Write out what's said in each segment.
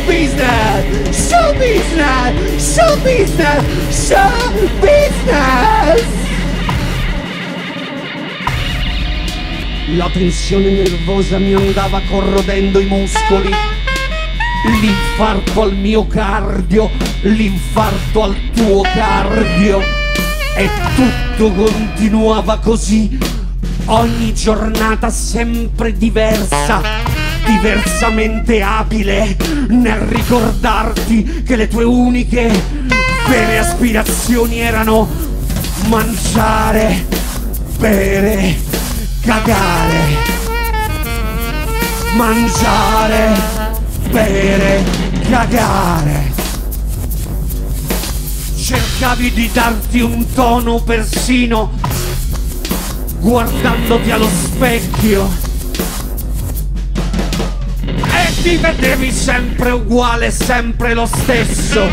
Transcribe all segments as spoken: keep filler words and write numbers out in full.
business, show business, show business, show business. La tensione nervosa mi andava corrodendo i muscoli. L'infarto al mio cardio, l'infarto al tuo cardio. E tutto continuava così. Ogni giornata sempre diversa, diversamente abile nel ricordarti che le tue uniche vere aspirazioni erano mangiare, bere, cagare. Mangiare, bere, cagare. Cercavi di darti un tono persino guardandoti allo specchio e ti vedevi sempre uguale, sempre lo stesso,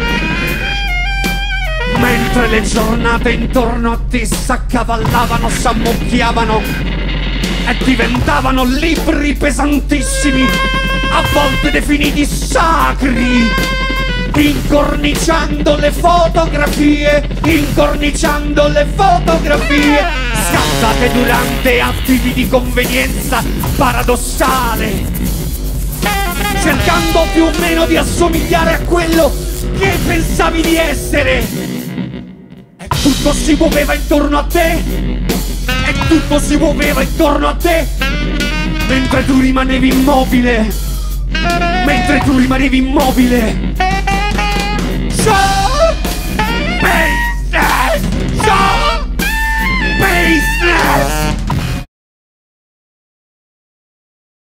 mentre le giornate intorno a te s'accavallavano, s'ammucchiavano e diventavano libri pesantissimi, a volte definiti sacri, incorniciando le fotografie, incorniciando le fotografie scattate durante atti di convenienza paradossale, cercando più o meno di assomigliare a quello che pensavi di essere. E tutto si muoveva intorno a te, e tutto si muoveva intorno a te, mentre tu rimanevi immobile, mentre tu rimanevi immobile. Show